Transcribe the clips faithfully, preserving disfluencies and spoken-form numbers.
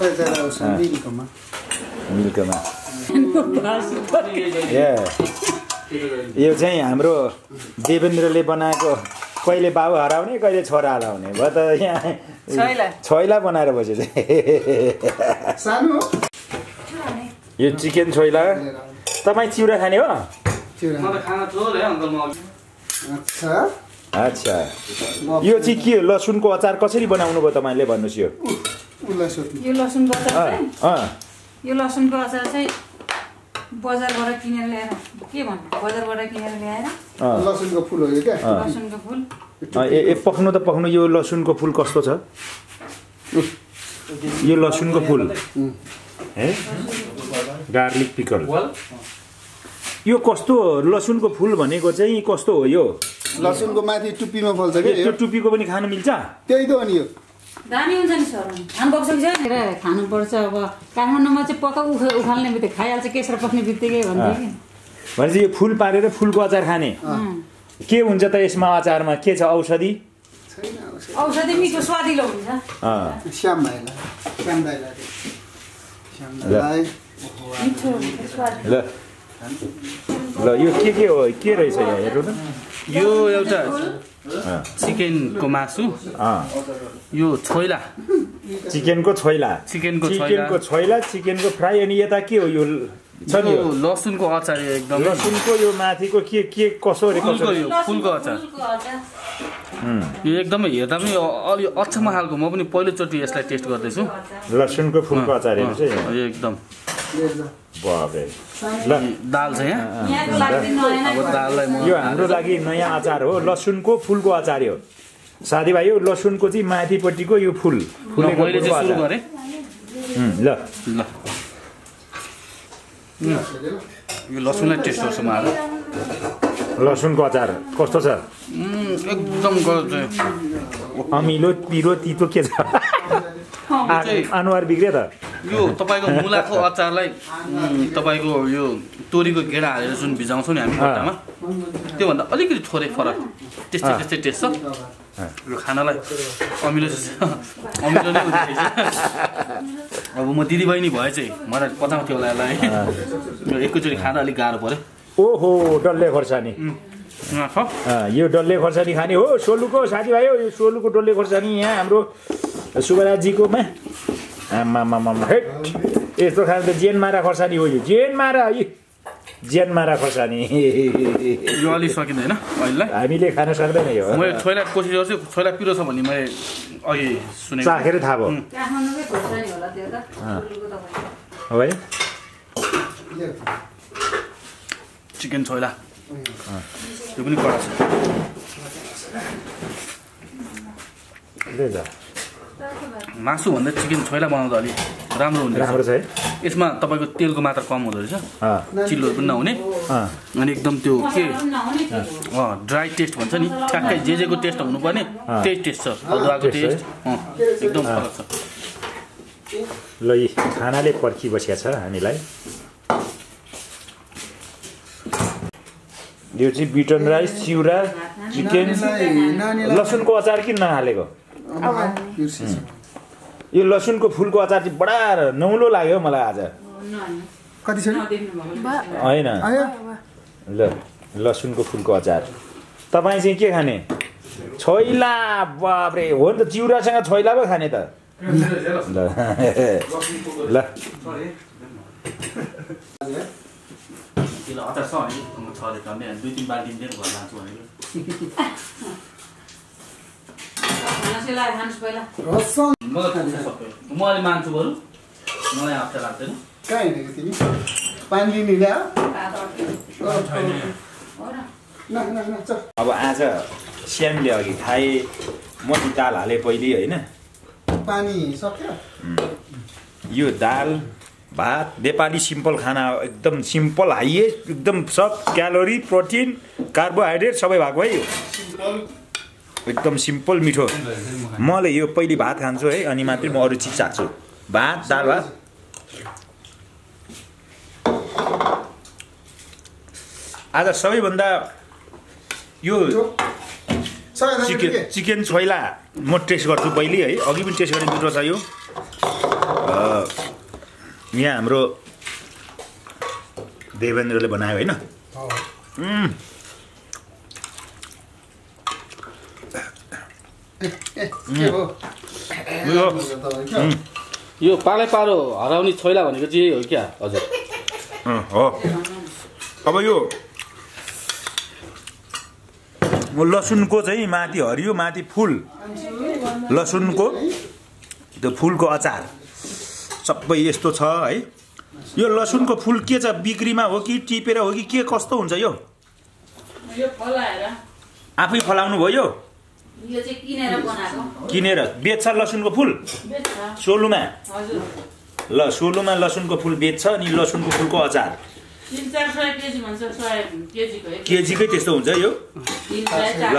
मिल्कमा यो चाहिँ हाम्रो देवेन्द्रले बनाएको कहिले बाबु हराउने कहिले छोरा हराउने भयो त यहाँ छोइला बनाएर बस्यो यो चिकन छोइला तपाईँ चिउरा खाने हो अच्छा यो चाहिँ के लसुनको अचार कसरी बनाउनु भयो तपाईँले भन्नुहोस् यो यो लसुनको अचार यो लसुनको अचार चाहिँ बजारबाट किनेर ल्याएर के भन्नु बजारबाट किनेर ल्याएर लसुनको फुल हो यो क्या लसुनको फुल ए पक्नु त पक्नु यो लसुनको फुल कस्तो छ यो लसुनको फुल है गार्लिक पिकल यो कस्तो लसुनको फुल भनेको चाहिँ कस्तो हो यो लसुनको माथि टुप्पीमा फल्छ के त्यो टुप्पीको पनि खानु मिल्छ त्यही त हो नि यो दामी हुन्छ नि सर खानु पर्छ कि छैन खानुपर्छ अब काठमाडौँमा चाहिँ पक्का उखा उखाल्ने बित्तिकै खाइहाल्छ केसर पस्ने बित्तिकै भन्थ्यो कि भनेपछि यो फुल पारेर फुलको अचार खाने के हुन्छ त यसमा अचारमा के छ औषधि औषधि मिठो स्वादिलो हुन्छ श्याम भाइलाई श्याम दाइलाई श्याम दाइलाई मिठो स्वादिलो ल ल यो के के हो के रहेछ यहाँ हेर्नु न यो एउटा चिकनको मासु यो छोइला चिकनको छोइला चिकनको चिकनको छोइला चिकनको फ्राई अनि यता के हो यो छ नि यो लसुनको अचार एकदम लसुनको यो माथिको के के कसो रे कसो यो फुलको अचार यो एकदमै हेर्दा पनि अलि अचम्म खालको म पनि पहिलोचोटि यसलाई टेस्ट गर्दैछु लसुनको फुलको अचार हेर्नु चाहिँ यो एकदम बाबे ल दाल छ यहाँ अब दाललाई म यो हाम्रो लागि नयाँ अचार हो लसुनको फुलको अचार हो साथीभाइ यो लसुनको चाहिँ माथिपट्टिको यो फुल फुलेको मैले चाहिँ सुरु गरेँ ल ल यो लसुनलाई टेस्ट गर्छु म आज लसुनको अचार कस्तो छ एकदम अमिलो पिरो तितो के छ अनुहार बिग्रियो त यो तपाईँको मुलाको अचारलाई तपाईँको यो तोरीको गेडा हालेर जुन भिजाउँछौँ नि हामी खट्टामा त्योभन्दा अलिकति थोरै फरक त्यस्तै त्यस्तै टेस्ट छ यो खानालाई अमिलो अमिलो नै हुन्छ अब म दिदीबहिनी भए चाहिँ मलाई पचाउँथ्यो होला यसलाई यो एकैचोटि खाँदा अलिक गाह्रो पऱ्यो ओहो डल्ले खोर्सानी यो डल्ले खोर्सानी खाने हो सोलुको साथीभाइ हो यो सोलुको डल्ले खोर्सानी यहाँ हाम्रो सुबराजीकोमा आमामामा हेट यस्तो खानु त जेन मारा खोर्सानी हो यो जेन मारा जेन मारा खोर्सानी यो अलि सकिँदैन अहिले हामीले खान सक्दैन यो मैले छोइला कोसिस गर्छु छोइला पिरो छ भन्ने मैले अघि सुनेको चाखेर थाहा भयो है चिकन छोइला त्यो पनि कडा छ मासु भन्दा चिकन छोइला बनाउँदा अलिक राम्रो हुन्छ राम्रो छ है यसमा तपाईँको तेलको मात्रा कम हुँदो रहेछ चिल्लोहरू पनि नहुने अनि एकदम त्यो के ड्राई टेस्ट भन्छ नि ठ्याक्कै जे जेको टेस्ट हुनुपर्ने त्यही टेस्ट छ अदुवाको टेस्ट एकदम फरक छ ल यी खानाले पर्खी बसेको छ हामीलाई यो चाहिँ बिटन राइस चिउरा चिकन लसुनको अचार किन नहालेको यो लसुनको फुलको अचार चाहिँ बडा नौलो लाग्यो मलाई आज कति छ होइन ल लसुनको फुलको अचार तपाईँ चाहिँ के खाने छोइला बाब्रे हो नि त चिउरासँग छोइला पो खाने त ल ल दुई तिन बाल्टी घर लान्छु भनेको म अलि मान्छु बरु मलाई हप्ता लाग्दैन कहाँ हिँडेको तिमी पानी लिने ल्या अब आज श्यामले अघि खाए मटी दाल हाले पहिले होइन पानी सक्यो यो दाल भात नेपाली सिम्पल खाना एकदम सिम्पल हाइएस्ट एकदम सब क्यालोरी प्रोटिन कार्बोहाइड्रेट सबै भएको है यो एकदम सिम्पल मिठो मैले यो पहिले भात खान्छु है अनि मात्रै म अरू चिज चाख्छु भात दाल भात आज सबैभन्दा यो चिकन चिकन छोइला म टेस्ट गर्छु पहिले है अघि पनि टेस्ट गर्ने मिठो छ यो यहाँ हाम्रो देवेन्द्रले बनायो होइन यो पालै पारो हराउने छोइला भनेको चाहिँ हो क्या हजुर हो अब यो लसुनको चाहिँ माथि हरियो माथि फुल लसुनको त्यो फुलको अचार सबै यस्तो छ है यो लसुनको फुल के छ बिक्रीमा हो कि टिपेर हो कि के कस्तो हुन्छ यो आफै फलाउनु भयो यो चाहिँ किनेर बनाएको किनेर बेच्छ लसुनको फुल सोलुमा ल सोलुमा लसुनको फुल बेच्छ अनि लसुनको फुलको अचार तीन चार सय केजी भन्छ सय केजीको केजीकै त्यस्तो हुन्छ यो ल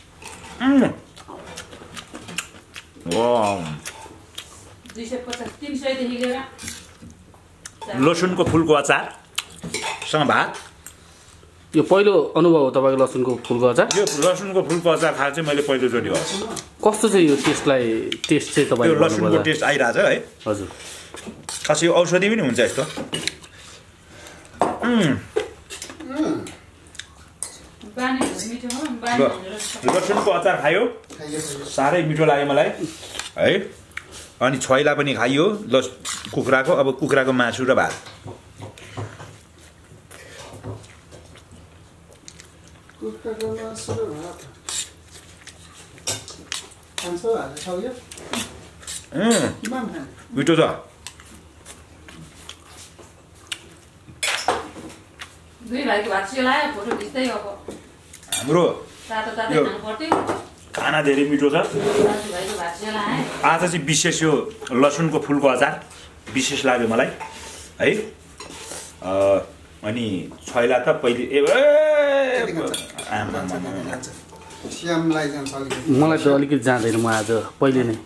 दुई सय पचास तिन सयदेखि लिएर लसुनको फुलको अचार सँग भात यो पहिलो अनुभव हो तपाईँको लसुनको फुलको अचार यो लसुनको फुलको अचार खाएर चाहिँ मैले पहिलोचोटि हो कस्तो चाहिँ यो टेस्टलाई टेस्ट चाहिँ यो तपाईँको लसुनको टेस्ट आइरहेछ है हजुर खास यो औषधि पनि हुन्छ यस्तो लसुनको अचार खायो साह्रै मिठो लाग्यो मलाई है अनि छोइला पनि खाइयो लस कुखुराको अब कुखुराको मासु र भात मिठो छ हाम्रो खाना धेरै मिठो छ आज चाहिँ विशेष यो लसुनको फुलको अचार विशेष लाग्यो मलाई है अनि छोइला त पहिले मलाई त अलिकति जाँदैन म आज पहिले नै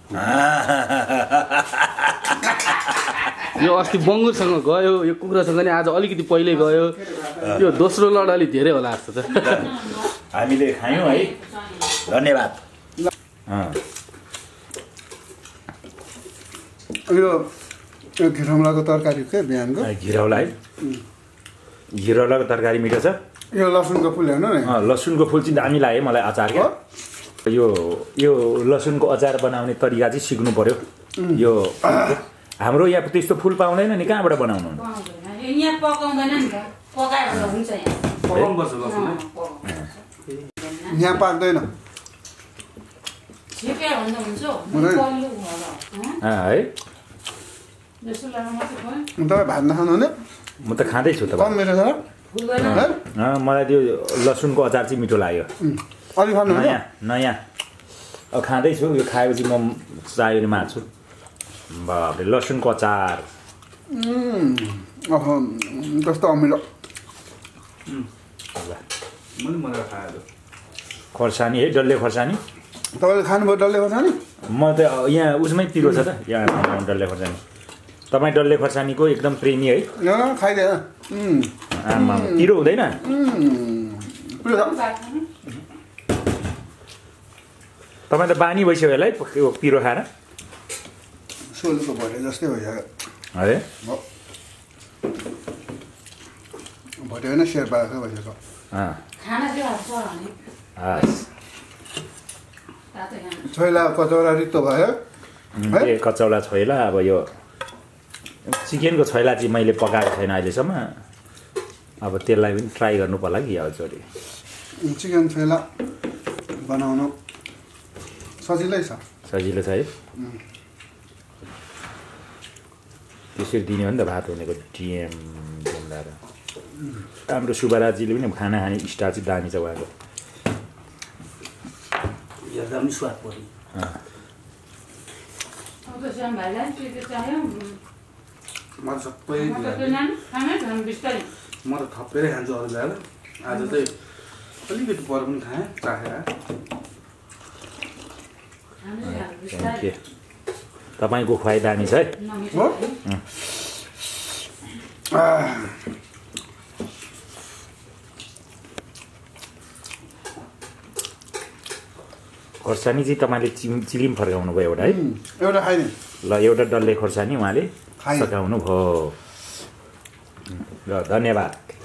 यो अस्ति बङ्गुरसँग गयो यो कुखुरासँग नि आज अलिकति पहिल्यै गयो यो दोस्रो लड अलिक धेरै होला जस्तो त हामीले खायौँ है धन्यवाद यो घिरौलाको तरकारी के बिहानको घिरौला है घिरौलाको तरकारी मिठो छ यो लसुनको फुल हेर्नु नि लसुनको फुल चाहिँ दामी लाग्यो मलाई अचार क्या यो यो लसुनको अचार बनाउने तरिका चाहिँ सिक्नु पर्यो यो हाम्रो यहाँ त्यस्तो फुल पाउँदैन नि कहाँबाट बनाउनु यहाँ पकाउँदैन नि त पकाएर हुन्छ यहाँ पाक्दैन है तपाईँ भात नखानु हुने म त खाँदैछु त कम मिठो छ मलाई त्यो लसुनको अचार चाहिँ मिठो लाग्यो अलिक खानु नयाँ नयाँ अब खाँदैछु यो खाएपछि म चाह्यो भने मार्छु बाबरे लसुनको अचार कस्तो अमिलो खोर्सानी है डल्ले खोर्सानी तपाईँले खानुभयो डल्ले खोर्सानी म त यहाँ उसमै पिरो छ त यहाँ डल्ले खोर्सानी तपाईँ डल्ले खोर्सानीको एकदम प्रेमी है खाइदिएन आमा पिरो हुँदैन तपाईँ त बानी भइसक्यो होला है पिरो खाएर सोलुको भटे जस्तै भइसक्यो है भटे होइन शेर्पा जस्तो भइसक्यो छोइला कचौरा रित्तो भयो ए कचौला छोइला अब यो चिकनको छोइला चाहिँ मैले पकाएको छैन अहिलेसम्म अब त्यसलाई पनि ट्राई गर्नु पर्ला कि एकचोटि चिकन छोइला बनाउनु सजिलै छ सजिलो छ है त्यसरी दिने हो नि त भात हुनेको टिएम ढुङ्गाएर हाम्रो सुबाराजीले पनि खाना खाने स्टाइल चाहिँ दामी छ उहाँको एकदम स्वाद पर्यो म सबै म त थपेरै खान्छु अरू ल्याएर आज चाहिँ अलिकति पर पनि खाएँ चाखेर तपाईँको खुवाइ दामी छ है खोर्सानी चाहिँ तपाईँले चिम चिलिम फर्काउनु भयो एउटा है एउटा खाइदिनु ल एउटा डल्ले खोर्सानी उहाँले खाएँ। सघाउनु भयो ल धन्यवाद